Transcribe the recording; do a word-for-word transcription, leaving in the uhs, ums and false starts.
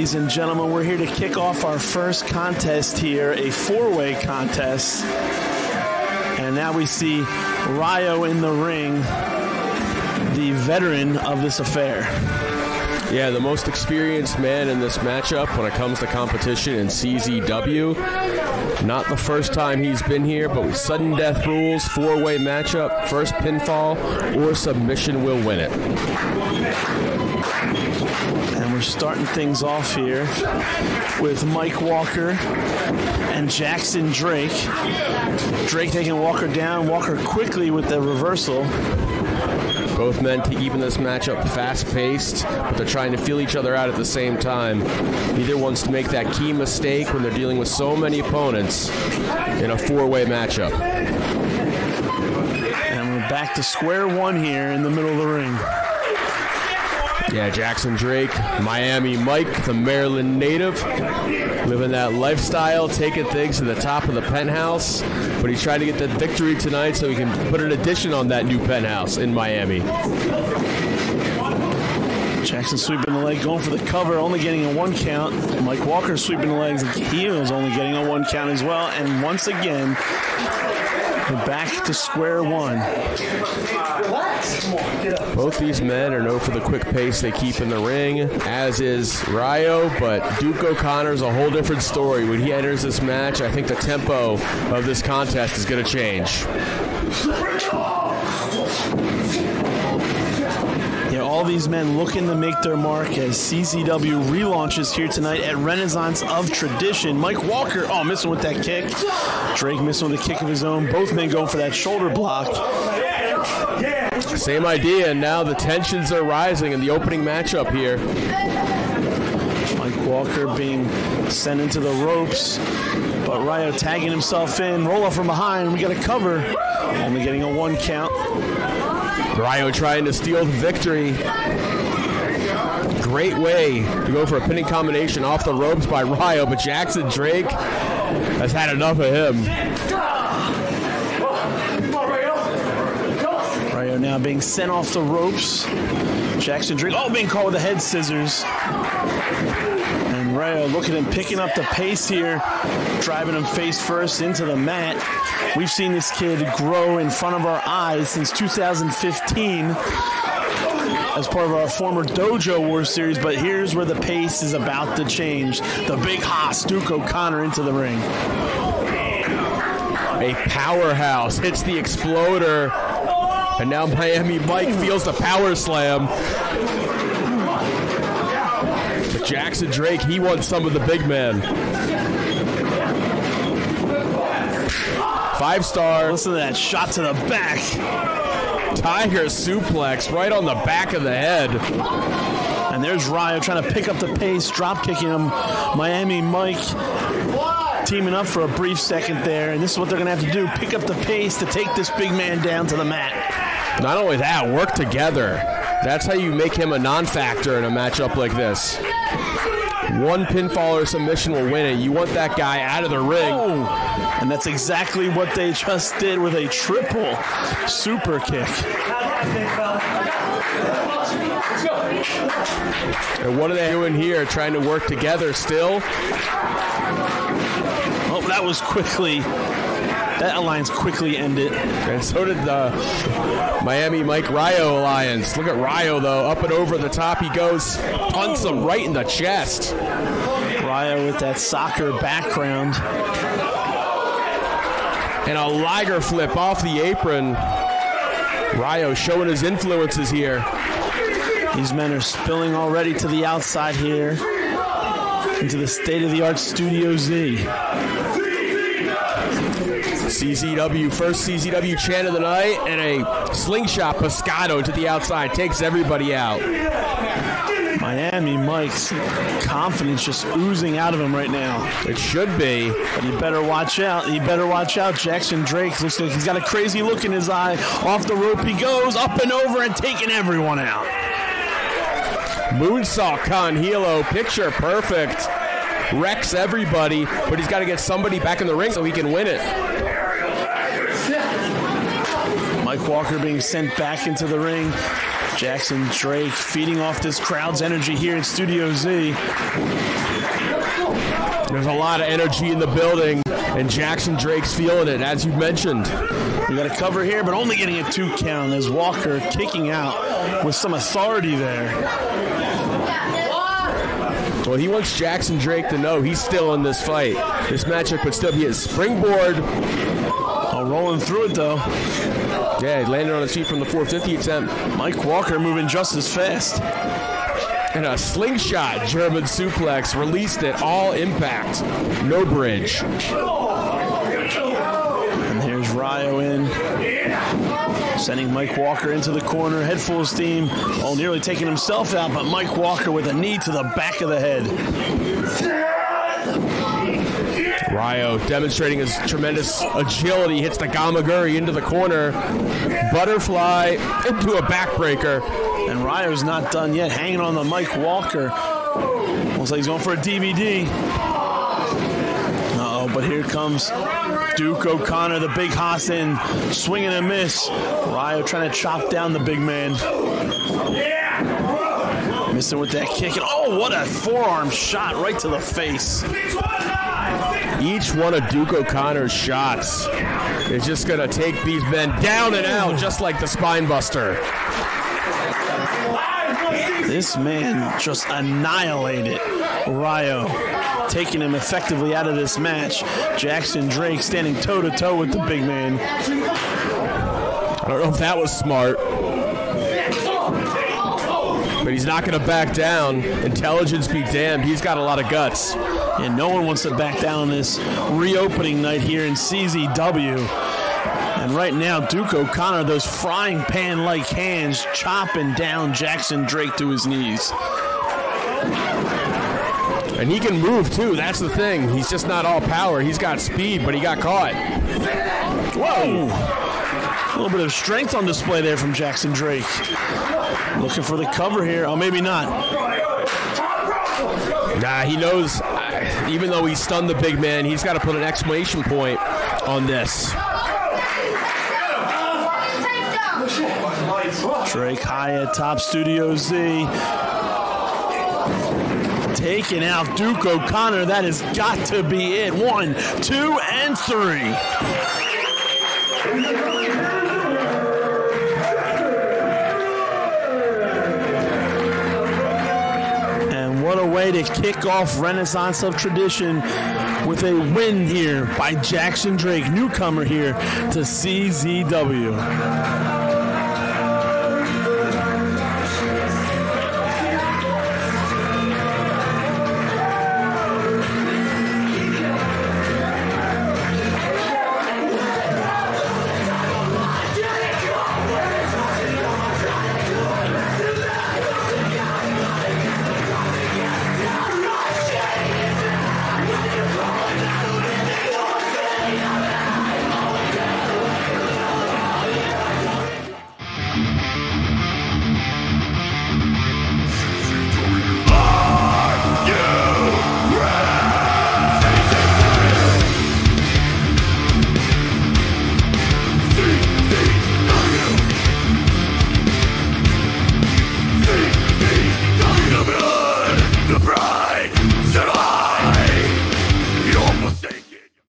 ladies and gentlemen. We're here to kick off our first contest here, a four-way contest. And now we see Rayo in the ring, the veteran of this affair. Yeah, the most experienced man in this matchup when it comes to competition in C Z W. Not the first time he's been here, but with sudden death rules, four-way matchup, first pinfall or submission will win it. And we're starting things off here with Mike Walker and Jackson Drake. Drake taking Walker down, Walker quickly with the reversal. Both men keeping this matchup fast-paced, but they're trying to feel each other out at the same time. Neither wants to make that key mistake when they're dealing with so many opponents in a four-way matchup. And we're back to square one here in the middle of the ring. Yeah, Jackson Drake, Miami Mike, the Maryland native, living that lifestyle, taking things to the top of the penthouse, but he's trying to get the victory tonight so he can put an addition on that new penthouse in Miami. Jackson sweeping the leg, going for the cover, only getting a one count. Mike Walker sweeping the legs, he was only getting a one count as well. And once again, we're back to square one. Both these men are known for the quick pace they keep in the ring, as is Rayo, but Duke O'Connor's a whole different story. When he enters this match, I think the tempo of this contest is going to change. Yeah, all these men looking to make their mark as C Z W relaunches here tonight at Renaissance of Tradition. Mike Walker, oh, missing with that kick. Drake missing with a kick of his own. Both men going for that shoulder block. Same idea, and now the tensions are rising in the opening matchup here. Mike Walker being sent into the ropes, but Rayo tagging himself in. Roll up from behind, we got a cover. Only getting a one count. Rayo trying to steal the victory. Great way to go for a pinning combination off the ropes by Rayo, but Jackson Drake has had enough of him. Rayo now being sent off the ropes. Jackson Drake, oh, being caught with the head scissors. And Rayo looking and picking up the pace here, driving him face first into the mat. We've seen this kid grow in front of our eyes since two thousand fifteen as part of our former Dojo War series, but here's where the pace is about to change. The big hoss, Duke O'Connor, into the ring. A powerhouse hits the exploder, and now Miami Mike feels the power slam. But Jackson Drake, he wants some of the big men. Five star. Listen to that shot to the back. Tiger suplex right on the back of the head. And there's Rayo trying to pick up the pace, drop kicking him. Miami Mike teaming up for a brief second there, and this is what they're going to have to do, pick up the pace to take this big man down to the mat. Not only that, work together. That's how you make him a non-factor in a matchup like this. One pinfall or submission will win it. You want that guy out of the ring. Oh, and that's exactly what they just did with a triple super kick. And what are they doing here? Trying to work together still? Oh, that was quickly, that alliance quickly ended. And so did the Miami Mike Rayo alliance. Look at Rayo, though. Up and over the top he goes. Punts him right in the chest. Rayo with that soccer background. And a Liger flip off the apron. Rayo showing his influences here. These men are spilling already to the outside here into the state-of-the-art Studio Z. C Z W, first C Z W chant of the night, and a slingshot Pescado to the outside. Takes everybody out. Miami Mike's confidence just oozing out of him right now. It should be. But he better watch out. He better watch out. Jackson Drake looks like he's got a crazy look in his eye. Off the rope he goes, up and over and taking everyone out. Moonsault Con Hilo, picture perfect. Wrecks everybody, but he's got to get somebody back in the ring so he can win it. Mike Walker being sent back into the ring. Jackson Drake feeding off this crowd's energy here in Studio Z. There's a lot of energy in the building, and Jackson Drake's feeling it, as you mentioned. We got a cover here, but only getting a two count as Walker kicking out with some authority there. Well, he wants Jackson Drake to know he's still in this fight. This matchup would still be a springboard. Oh, rolling through it, though. Yeah, he landed on his feet from the four fifty attempt. Mike Walker moving just as fast. And a slingshot German suplex, released it, all impact, no bridge. And here's Rayo in, sending Mike Walker into the corner, head full of steam. Oh, nearly taking himself out, but Mike Walker with a knee to the back of the head. Rayo demonstrating his tremendous agility, hits the Gamaguri into the corner, butterfly into a backbreaker. And Rayo's not done yet, hanging on the Mike Walker. Looks like he's going for a D V D. Uh-oh, but here comes Duke O'Connor, the big hoss in, swinging and miss. Rayo trying to chop down the big man. Missing with that kick. And oh, what a forearm shot right to the face. Each one of Duke O'Connor's shots is just going to take these men down and out, just like the spine buster. This man just annihilated Rayo, taking him effectively out of this match. Jackson Drake standing toe-to-toe with the big man. I don't know if that was smart, but he's not going to back down. Intelligence be damned. He's got a lot of guts. And no one wants to back down on this reopening night here in C Z W. And right now, Duke O'Connor, those frying pan-like hands, chopping down Jackson Drake to his knees. And he can move, too. That's the thing. He's just not all power. He's got speed, but he got caught. Whoa! A little bit of strength on display there from Jackson Drake. Looking for the cover here. Oh, maybe not. Nah, he knows, uh, even though he stunned the big man, he's got to put an exclamation point on this. Drake high at top, Studio Z. Taking out Duke O'Connor. That has got to be it. One, two, and three. And what a way to kick off Renaissance of Tradition with a win here by Jackson Drake, newcomer here to C Z W.